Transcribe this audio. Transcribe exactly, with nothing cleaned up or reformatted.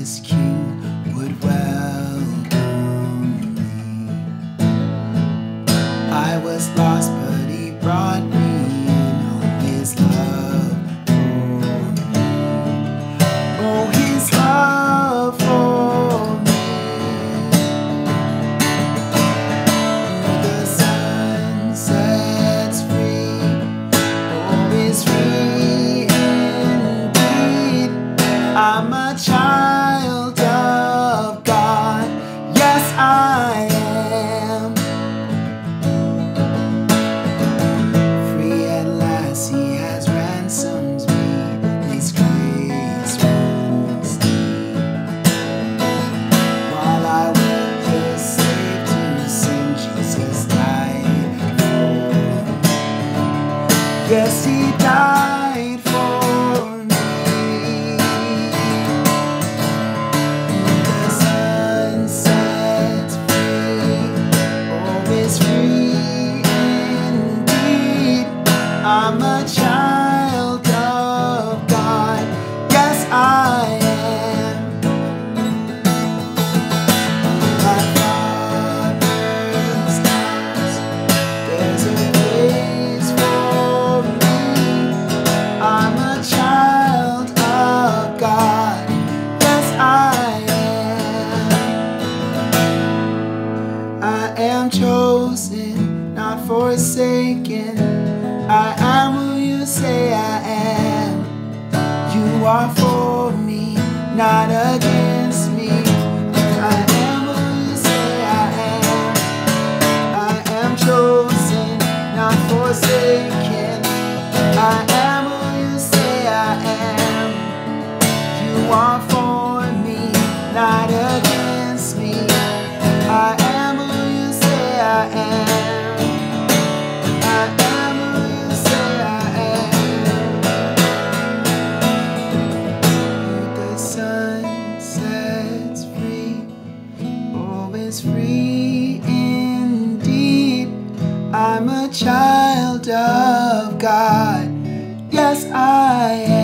this king would welcome me. I was lost, but he brought me in on his love for me. Oh, his love for me. The sun sets free, oh, is free indeed. I'm a child of God, yes I am. Free at last, he has ransomed me, his grace runs deep. While I was just slave to sin, Jesus died for me. Yes, he died for me. The sun sets free, oh, is free indeed. I'm a child of God, yes I am. My Father's house, there's a place for me. I'm a child of God, yes I am. I am chosen, not forsaken. I am who you say I am. You are for me, not against me. I am who you say I am. I am chosen, not forsaken. I am who you say I am. You are for me, not against me. I am who you say I am. I am who you say I am. The sun sets free, oh, is free indeed. I'm a child of God, yes I am.